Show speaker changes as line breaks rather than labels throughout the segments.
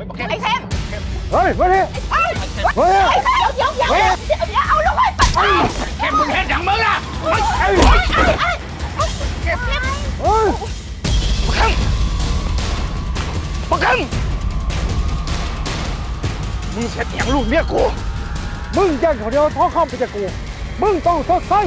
ไอ้เข้ม
เฮ้ยมาดิเฮ้ยเดี๋ยวเอาลูกไป
เข้มมึงเห็นอย่างมึงอ่ะเข้มบักเข้มมึงเช็ดอย่างลูกเมียกู
มึงแย่งเขาเดียวท้องคำไปจากกูมึงต้องชดใช้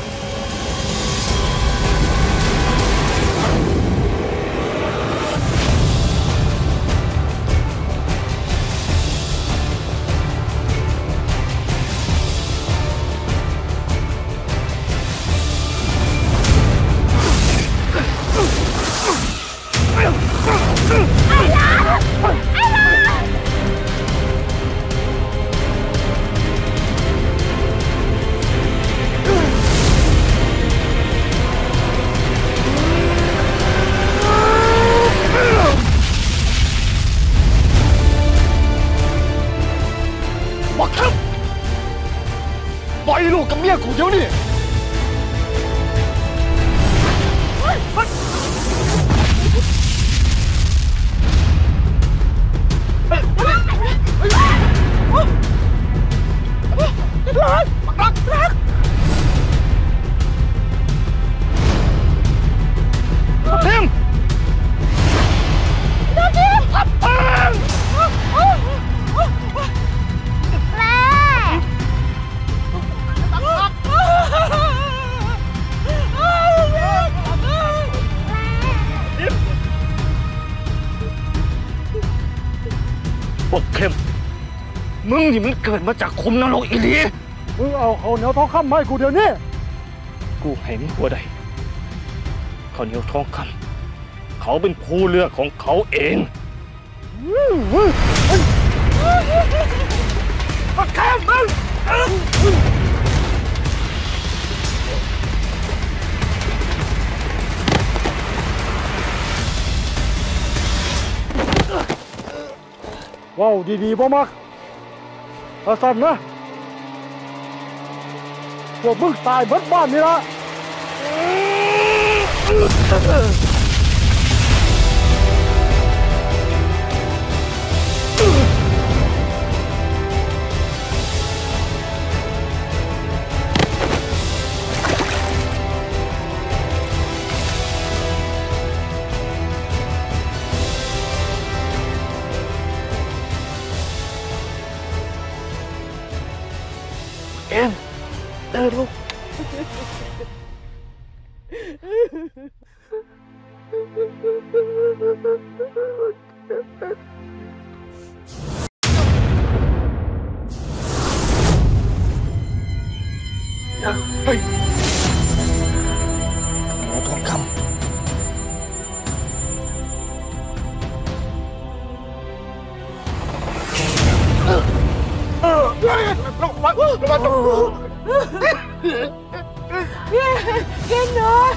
ปล่อยลูกกับเมียกูเดี๋ยวนี้รักทิมพวกเข้มมึงนี่มันเกิดมาจากคุมนรกอีหลี
มึงเอาเขาเหนียวท้องคำมาให้กูเดี๋ยวนี้
กูให้มึงหัวใดเขาเหนียวท้องคำเขาเป็นผู้เลือกของเขาเองมาแค่มึง
ว้าวดีๆบ่มักถ้าสั่นนะพวกมึงตายเบิดบ้านนี่ละ
ลูกเฮ้ยหนูทองคำลงมา
เย็นหน่อย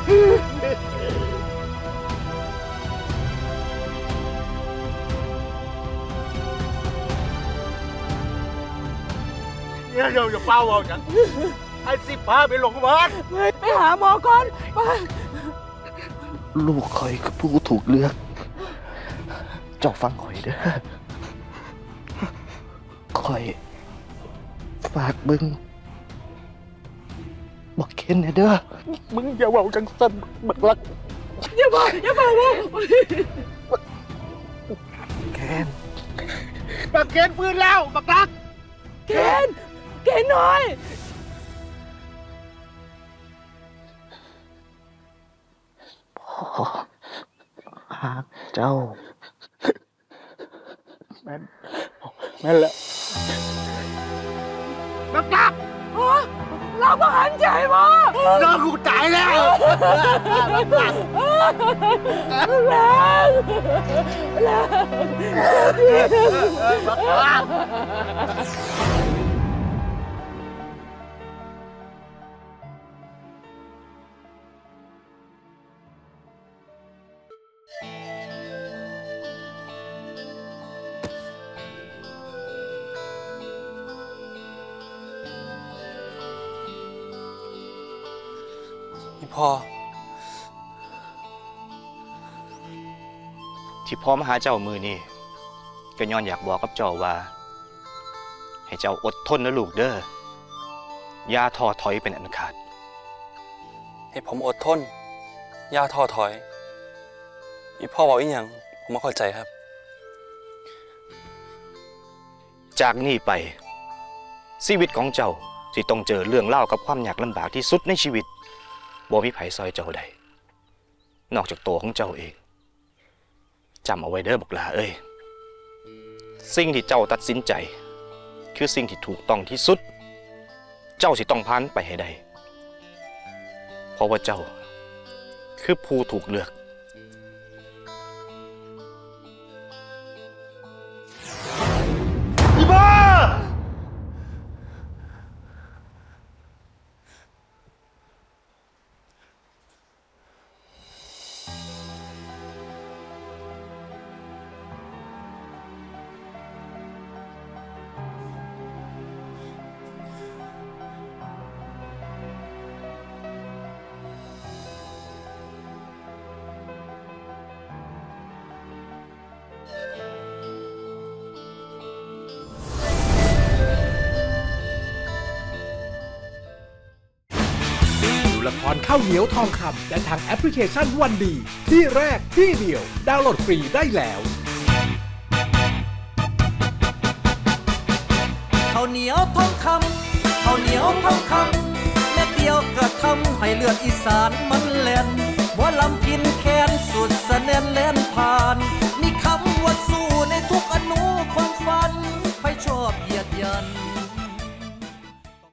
เนี่ยเดี๋ยวอย่าเป้าเอาจังไอ้สิพาไปลงบ้าน
ไปหาหมอก่อนไป
ลูกคอยคือผู้ถูกเลือกเจ้าฟังคอยเด้อคอยฝากมึงบอกเคนเด้อมึงอย่าเบาจังสันบักรัก
อย่าเบา
เคนบักเคนฟื้นแล้วบักรัก
เคนหน่อย
พ่อหากเจ้าแม่นแล้วบักรัก
เราก็หันใจมา
น้องกูตายแล้วพ่อที่พ่อมาหาเจ้ามือนี่ก็ย้อนอยากบอกกับเจ้าว่าให้เจ้าอดทนนะลูกเด้ออย่าท้อถอยเป็นอันขาด
ให้ผมอดทนอย่าท้อถอยอีพ่อบอกอีหยังผมไม่เข้าใจครับ
จากนี้ไปชีวิตของเจ้าสิต้องเจอเรื่องเล่ากับความยากลำบากที่สุดในชีวิตบ่มีไผซอยเจ้าใดนอกจากตัวของเจ้าเองจำเอาไว้เด้อบักหลาเอ้ยสิ่งที่เจ้าตัดสินใจคือสิ่งที่ถูกต้องที่สุดเจ้าสิต้องผ่านไปให้ได้เพราะว่าเจ้าคือผู้ถูกเลือกอีบ้า
ละครข้าวเหนียวทองคำได้ทางแอปพลิเคชันวันดีที่แรกที่เดียวดาวน์โหลดฟรีได้แล้ว
ข้าวเหนียวทองคำข้าวเหนียวทองคำแม่เดียวกระทำให้เลือดอีสานมันแล่นบ่ลำกินแค้นสุดสะแน่นแล่น